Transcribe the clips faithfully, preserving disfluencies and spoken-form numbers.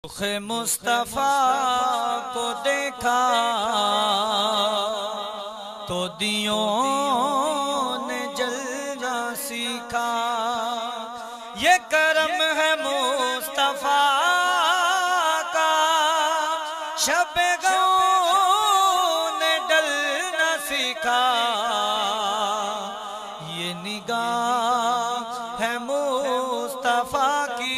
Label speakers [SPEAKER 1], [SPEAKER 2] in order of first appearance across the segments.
[SPEAKER 1] رخ مصطفیٰ کو دیکھا تو دیوں نے جلنا سیکھا، یہ کرم ہے مصطفیٰ کا، شب غم نے ڈلنا سیکھا، یہ نگاہ ہے مصطفیٰ کی،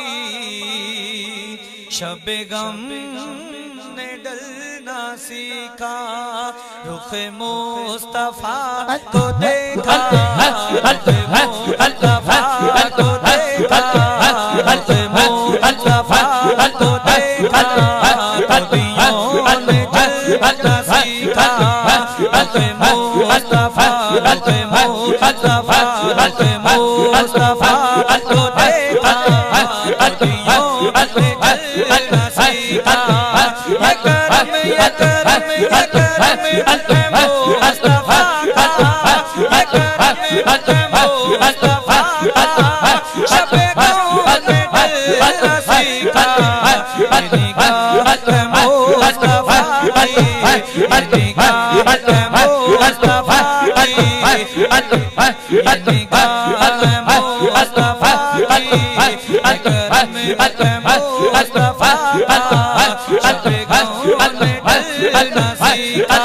[SPEAKER 1] شب غم نے ڈلنا سیکھا، رخ مصطفیٰ کو دیکھا، رخ مصطفیٰ کو دیکھا، رخ مصطفیٰ کو دیکھا، تبیوں نے جلنا سیکھا، رخ مصطفیٰ، رخ مصطفیٰ، رخ مصطفیٰ کو دیکھا، تبیوں نے جلنا سیکھا، یہ کرم یہ کرم یہ کرم رخ مصطفیٰ کا، یہ کرم رخ مصطفیٰ کا، شب غم نے ڈلنا سیکھا، یہ نگاہ رخ مصطفیٰ کی، یہ نگاہ رخ مصطفیٰ کی، یہ نگاہ رخ مصطفیٰ کی، یہ کرم رخ مصطفیٰ کا، شب غم نے ڈلنا سیکھا،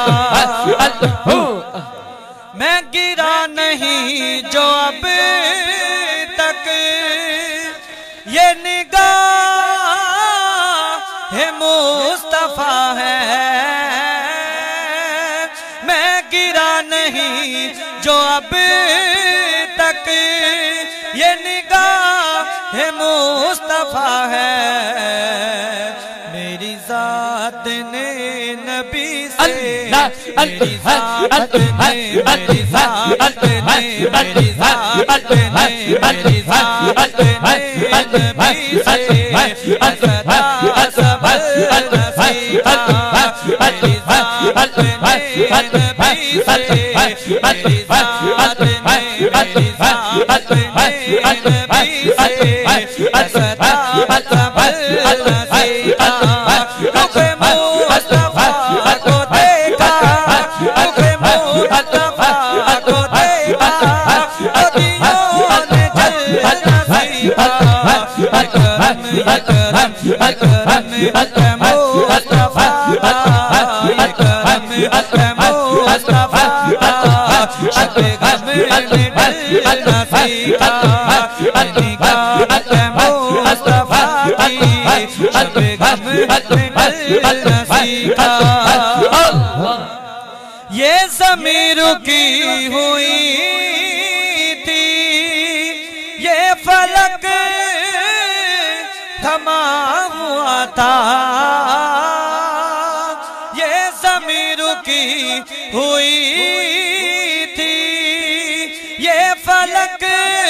[SPEAKER 1] میں گرا نہیں جو اب تک، یہ نگاہ مصطفیٰ ہے، میں گرا نہیں جو اب تک، یہ نگاہ مصطفیٰ ہے، میری ذات نے نبی سے، میری ذات نے میری ذات نے میری ذات نے میری ذات نے نبی سے اسدا اسبل سیکھا، میری ذات نے نبی سے، میری ذات نے میری ذات نے نبی سے اسدا اسبل سیکھا، رخ مصطفیٰ کو دیکھا، رخ مصطفیٰ کو دیکھا، تبیوں نے جلنا سیکھا، یہ کرم یہ کرم یہ کرم رخ مصطفیٰ کا، یہ کرم رخ مصطفیٰ کا، شب غم نے ڈلنا سیکھا، یہ نگاہ رخ مصطفیٰ کی، شب غم نے ڈلنا سیکھا، یہ ضمیر کی ہوئی تھی، یہ فلک تھما ہوا تھا، یہ ضمیر کی ہوئی تھی، یہ فلک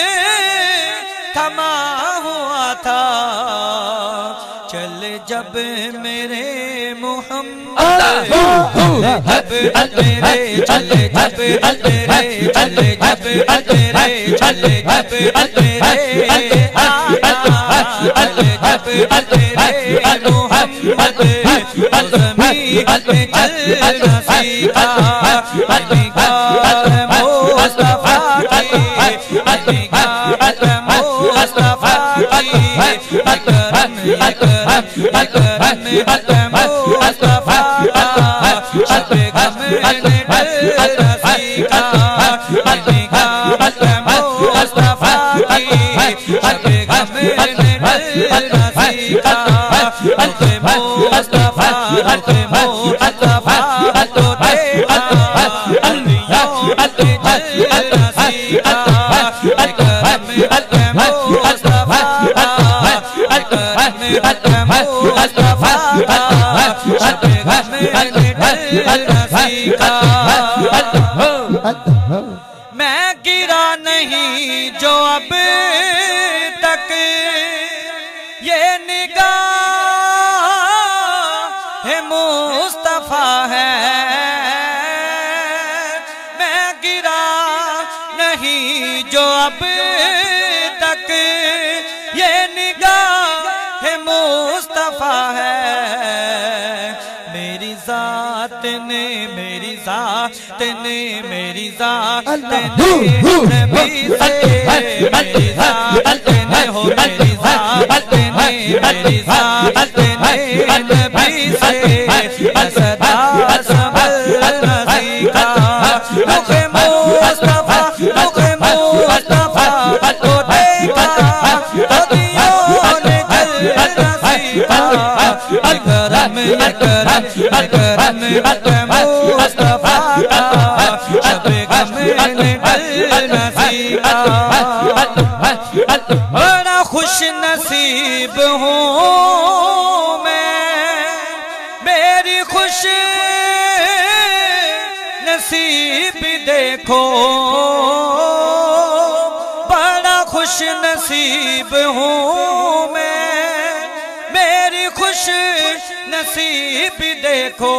[SPEAKER 1] تھما ہوا تھا، چل جب میرے محمد، جب تیرے چلے جب تیرے چلے جب تیرے چلے جب تیرے آقا، چلے جب تیرے محمد، زمین نے چلنا سیکھا، یہ نگاہ مصطفیٰ کی، یہ نگاہ مصطفیٰ کی، یہ کرم یہ کرم یہ کرم رخ مصطفیٰ کا، شب غم نے ڈلنا سیکھا، یہ نگاہ رخ مصطفیٰ کی، شب غم نے ڈلنا سیکھا، رخ مصطفیٰ رخ مصطفیٰ کو دیکھا، تبیوں نے جلنا سیکھا، یہ کرم رخ مصطفیٰ کا، یہ کرم رخ مصطفیٰ کا، شب غم نے ڈلنا سیکھا، میں گرا نہیں جو اب تک، یہ نگاہ مصطفیٰ ہے، میں گرا نہیں جو اب تک، یہ نگاہ مصطفیٰ ہے، ذات نے میری ذات نے میری ذات نے نبی سے میری ذات نے ہو میری ذات نے میری ذات نے نبی سے صدا سنبھل نہ سیکھا رخ مصطفیٰ رخ مصطفیٰ کو دیکھا تو دیوں نے جل نہ سیکھا یہ کرم یہ کرم یہ کرم مصطفیٰ کا شب غم نے جل نہ سیکھا بڑا خوش نصیب ہوں میں میری خوش نصیب دیکھو بڑا خوش نصیب ہوں میں میری خوش نصیب دیکھو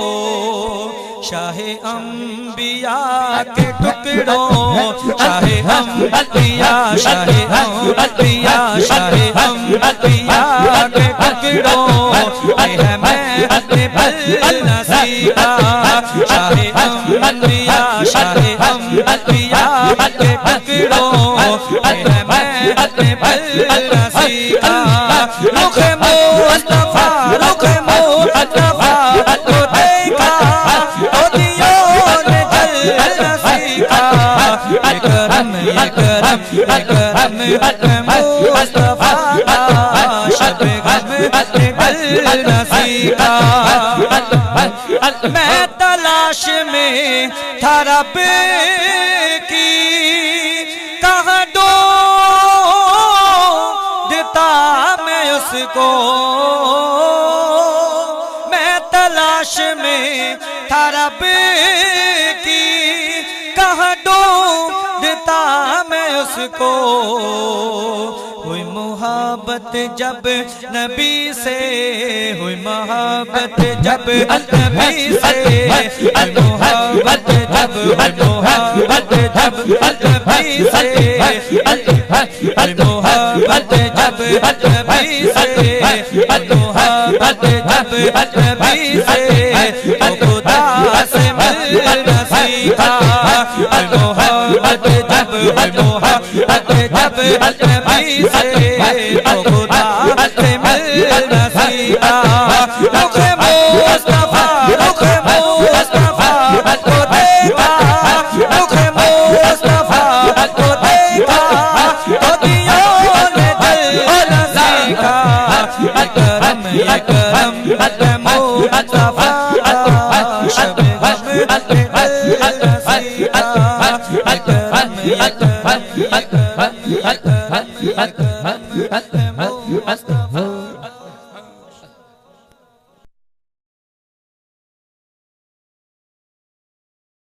[SPEAKER 1] شاہ انبیاء کے ٹکڑوں شاہ انبیاء شاہ انبیاء شاہ انبیاء کے ٹکڑوں اے ہے میں اپنے بل نہ سیکھا شاہ انبیاء شاہ انبیاء کے ٹکڑوں اے ہے میں اپنے بل نہ سیکھا رخ مصطفیٰ رخ مصطفیٰ کو دیکھا تو دیوں نے جل نہ سیکھا یہ کرم یہ کرم یہ کرم مصطفیٰ کا شب غم نے جل نہ سیکھا میں تلاش میں تھا رب کی کہاں ڈھونڈتا میں اس کو میں تلاش میں تھا رب کی کہاں ڈھونڈتا میں اس کو ہوئی محبت جب نبی سے ہوئی محبت جب نبی سے ہوئی محبت جب ہوئی محبت جب نبی سے ہوئی محبت جب نبی سے ہوئی محبت جب نبی سے تو خدا سے ملنا سیکھا ہوئی محبت جب ہوئی محبت جب نبی سے تو خدا سے ملنا سیکھا رخ مصطفیٰ رخ مصطفیٰ کو دیکھا رخ مصطفیٰ کو دیکھا تو دیوں نے جل نہ سیکھا یہ کرم یہ کرم مصطفیٰ کا شب غم نے جل نہ سیکھا یہ کرم یہ کرم یہ کرم یہ کرم مصطفیٰ